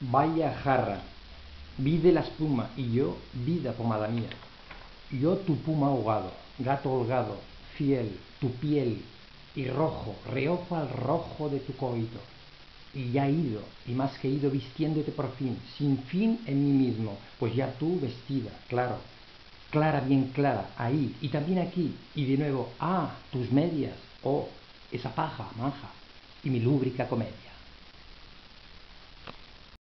Vaya jarra, vi de la espuma y yo, vida pomada mía. Yo tu puma ahogado, gato holgado, fiel, tu piel, y rojo, reojo al rojo de tu coito. Y ya ido, y más que ido vistiéndote por fin, sin fin en mí mismo, pues ya tú vestida, claro, clara, bien clara, ahí, y también aquí, y de nuevo, tus medias, esa paja, maja, y mi lúbrica comedia.